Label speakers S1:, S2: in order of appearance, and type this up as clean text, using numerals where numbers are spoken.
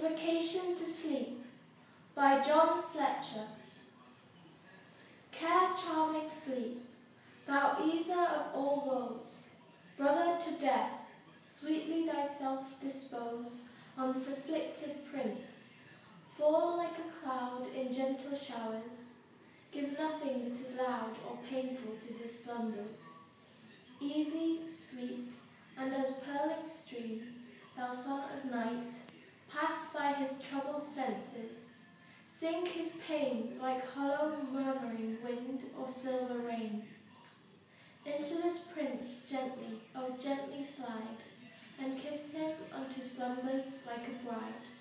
S1: Invocation to Sleep by John Fletcher. Care charming sleep, thou easer of all woes, brother to death, sweetly thyself dispose on this afflicted prince. Fall like a cloud in gentle showers, give nothing that is loud or painful to his slumbers. Easy, sweet, and as purling stream, thou son of night, pass by his troubled senses, sink his pain like hollow murmuring wind or silver rain. Into this prince gently, oh gently slide, and kiss him unto slumbers like a bride.